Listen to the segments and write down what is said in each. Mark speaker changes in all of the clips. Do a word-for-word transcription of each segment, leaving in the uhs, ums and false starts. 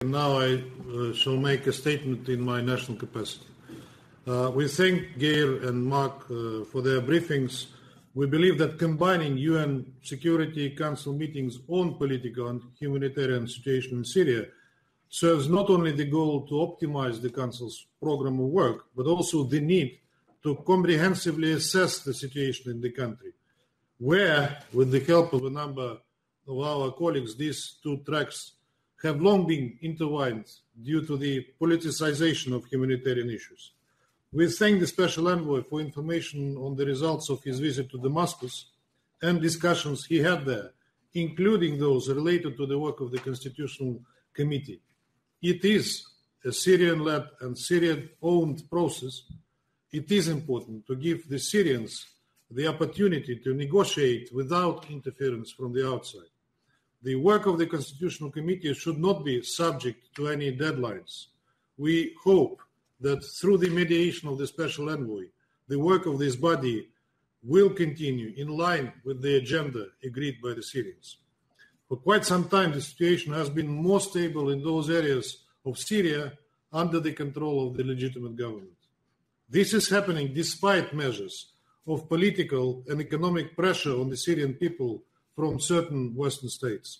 Speaker 1: Now I uh, shall make a statement in my national capacity. Uh, we thank Geir and Mark uh, for their briefings. We believe that combining U N Security Council meetings on political and humanitarian situation in Syria serves not only the goal to optimize the Council's program of work, but also the need to comprehensively assess the situation in the country, where, with the help of a number of our colleagues, these two tracks have long been intertwined due to the politicization of humanitarian issues. We thank the Special Envoy for information on the results of his visit to Damascus and discussions he had there, including those related to the work of the Constitutional Committee. It is a Syrian-led and Syrian-owned process. It is important to give the Syrians the opportunity to negotiate without interference from the outside. The work of the Constitutional Committee should not be subject to any deadlines. We hope that through the mediation of the Special Envoy, the work of this body will continue in line with the agenda agreed by the Syrians. For quite some time, the situation has been more stable in those areas of Syria under the control of the legitimate government. This is happening despite measures of political and economic pressure on the Syrian people from certain Western states.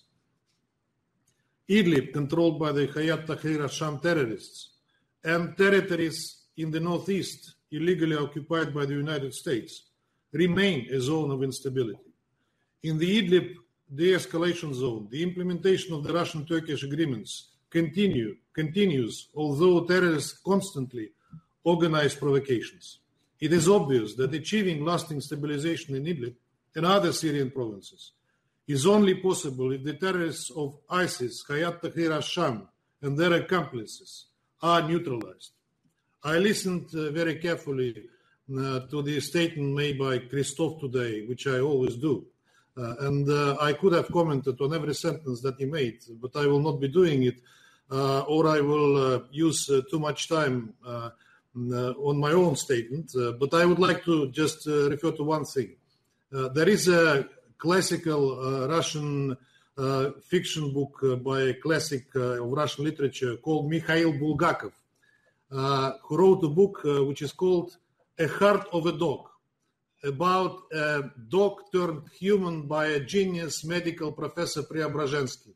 Speaker 1: Idlib, controlled by the Hayat Tahrir al-Sham terrorists, and territories in the northeast, illegally occupied by the United States, remain a zone of instability. In the Idlib de-escalation zone, the implementation of the Russian-Turkish agreements continue, continues, although terrorists constantly organize provocations. It is obvious that achieving lasting stabilization in Idlib and other Syrian provinces is only possible if the terrorists of ISIS, Hayat Tahrir al-Sham, and their accomplices are neutralized. I listened uh, very carefully uh, to the statement made by Christophe today, which I always do. Uh, and uh, I could have commented on every sentence that he made, but I will not be doing it, uh, or I will uh, use uh, too much time uh, uh, on my own statement. Uh, but I would like to just uh, refer to one thing. Uh, there is a classical uh, Russian uh, fiction book uh, by a classic uh, of Russian literature called Mikhail Bulgakov, uh, who wrote a book uh, which is called A Heart of a Dog, about a dog turned human by a genius medical Professor Preobrazhensky.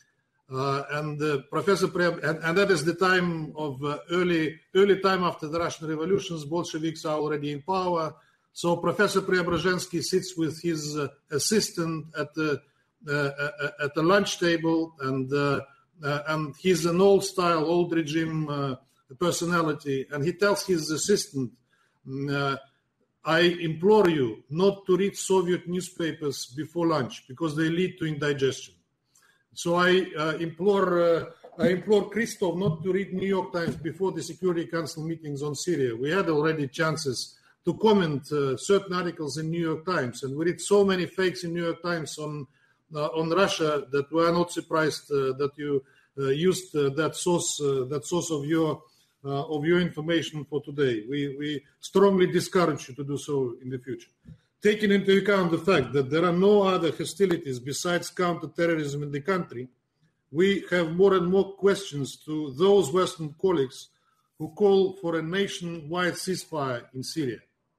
Speaker 1: Uh, and uh, Professor Pre- and, and that is the time of uh, early early time after the Russian revolutions. Bolsheviks are already in power. So Professor Preobrazhensky sits with his uh, assistant at the uh, uh, at the lunch table, and uh, uh, and he's an old-style, old regime uh, personality, and he tells his assistant, uh, "I implore you not to read Soviet newspapers before lunch because they lead to indigestion." So I uh, implore uh, I implore Christoph not to read New York Times before the Security Council meetings on Syria. We had already chances to comment uh, certain articles in New York Times, and we read so many fakes in New York Times on uh, on Russia that we are not surprised uh, that you uh, used uh, that source uh, that source of your uh, of your information for today. We we strongly discourage you to do so in the future. Taking into account the fact that there are no other hostilities besides counter-terrorism in the country, we have more and more questions to those Western colleagues who call for a nationwide ceasefire in Syria.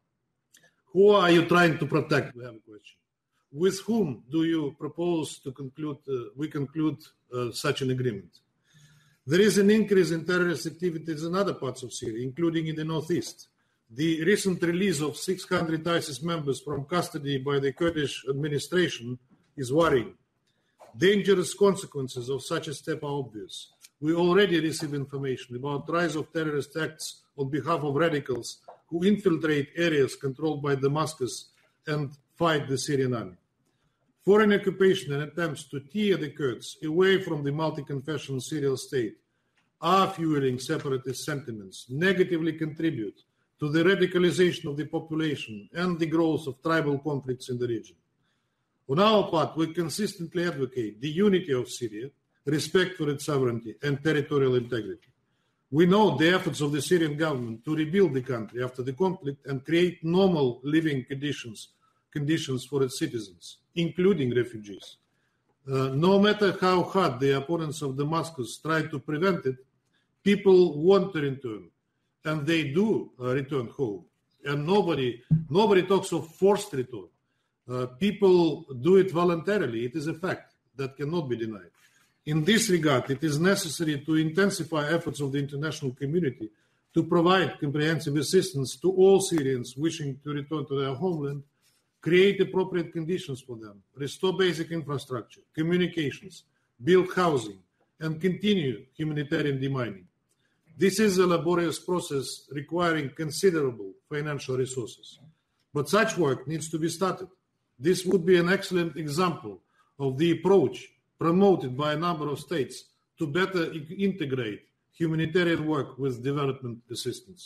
Speaker 1: Who are you trying to protect? We have a question. With whom do you propose to conclude, uh, we conclude uh, such an agreement? There is an increase in terrorist activities in other parts of Syria, including in the northeast. The recent release of six hundred ISIS members from custody by the Kurdish administration is worrying. Dangerous consequences of such a step are obvious. We already receive information about the rise of terrorist acts on behalf of radicals who infiltrate areas controlled by Damascus and fight the Syrian army. Foreign occupation and attempts to tear the Kurds away from the multi-confessional Syrian state are fueling separatist sentiments, negatively contribute to the radicalization of the population and the growth of tribal conflicts in the region. On our part, we consistently advocate the unity of Syria, respect for its sovereignty and territorial integrity. We know the efforts of the Syrian government to rebuild the country after the conflict and create normal living conditions, conditions for its citizens, including refugees. Uh, no matter how hard the opponents of Damascus try to prevent it, people want to return, and they do uh, return home. And nobody, nobody talks of forced return. Uh, people do it voluntarily. It is a fact that cannot be denied. In this regard, it is necessary to intensify efforts of the international community to provide comprehensive assistance to all Syrians wishing to return to their homeland, create appropriate conditions for them, restore basic infrastructure, communications, build housing, and continue humanitarian demining. This is a laborious process requiring considerable financial resources, but such work needs to be started. This would be an excellent example of the approach promoted by a number of states to better integrate humanitarian work with development assistance.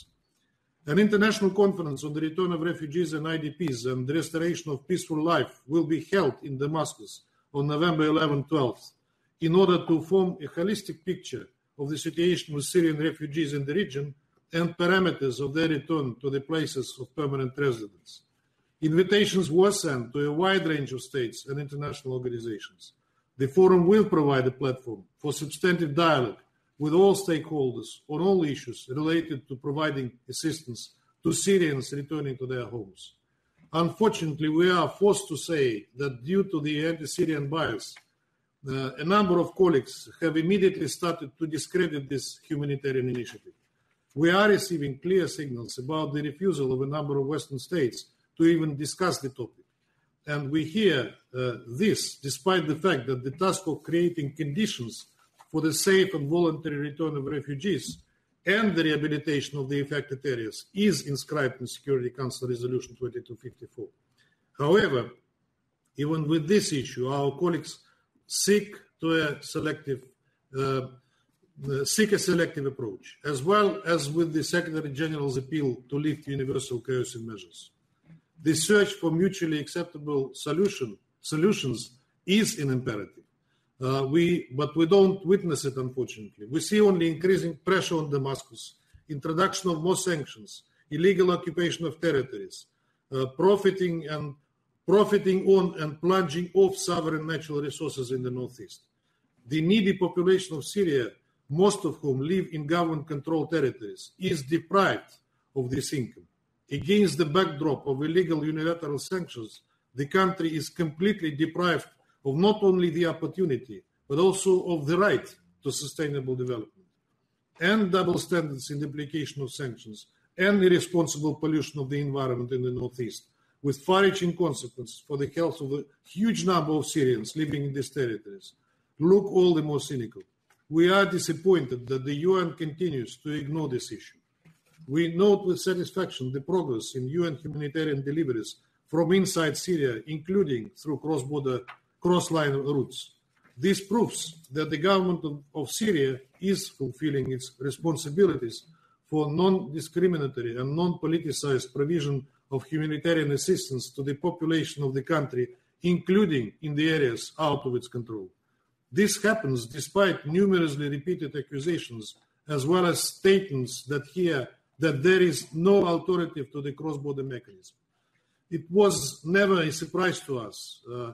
Speaker 1: An international conference on the return of refugees and I D Ps and the restoration of peaceful life will be held in Damascus on November eleventh to twelfth in order to form a holistic picture of the situation with Syrian refugees in the region and parameters of their return to the places of permanent residence. Invitations were sent to a wide range of states and international organizations. The forum will provide a platform for substantive dialogue with all stakeholders on all issues related to providing assistance to Syrians returning to their homes. Unfortunately, we are forced to say that due to the anti-Syrian bias, uh, a number of colleagues have immediately started to discredit this humanitarian initiative. We are receiving clear signals about the refusal of a number of Western states to even discuss the topic. And we hear uh, this despite the fact that the task of creating conditions for the safe and voluntary return of refugees and the rehabilitation of the affected areas is inscribed in Security Council Resolution twenty-two fifty-four. However, even with this issue, our colleagues seek to a selective, uh, uh, seek a selective approach, as well as with the Secretary General's appeal to lift universal coercive measures. The search for mutually acceptable solution, solutions is an imperative. Uh, we, but we don't witness it, unfortunately. We see only increasing pressure on Damascus, introduction of more sanctions, illegal occupation of territories, uh, profiting and profiting on and plunging off sovereign natural resources in the northeast. The needy population of Syria, most of whom live in government-controlled territories, is deprived of this income. Against the backdrop of illegal unilateral sanctions, the country is completely deprived of not only the opportunity, but also of the right to sustainable development. And double standards in the application of sanctions and irresponsible pollution of the environment in the northeast, with far-reaching consequences for the health of a huge number of Syrians living in these territories, look all the more cynical. We are disappointed that the U N continues to ignore this issue. We note with satisfaction the progress in U N humanitarian deliveries from inside Syria, including through cross-border, cross-line routes. This proves that the government of, of Syria is fulfilling its responsibilities for non-discriminatory and non-politicized provision of humanitarian assistance to the population of the country, including in the areas out of its control. This happens despite numerously repeated accusations, as well as statements that here that there is no alternative to the cross-border mechanism. It was never a surprise to us. Uh,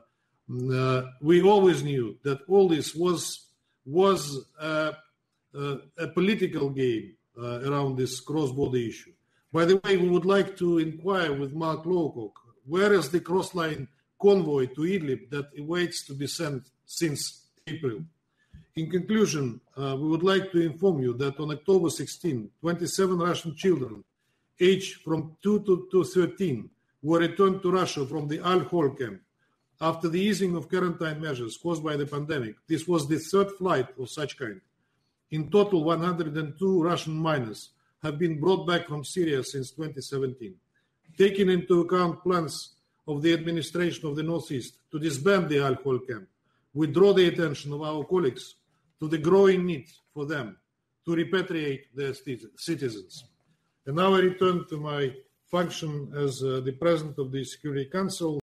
Speaker 1: uh, we always knew that all this was was uh, uh, a political game uh, around this cross-border issue. By the way, we would like to inquire with Mark Lowcock, where is the cross-line convoy to Idlib that awaits to be sent since April? In conclusion, uh, we would like to inform you that on October sixteenth, twenty-seven Russian children aged from two to, to thirteen were returned to Russia from the Al-Hol camp after the easing of quarantine measures caused by the pandemic. This was the third flight of such kind. In total, one hundred two Russian minors have been brought back from Syria since twenty seventeen. Taking into account plans of the administration of the Northeast to disband the Al-Hol camp, we draw the attention of our colleagues to the growing need for them to repatriate their citizens. And now I return to my function as uh, the President of the Security Council.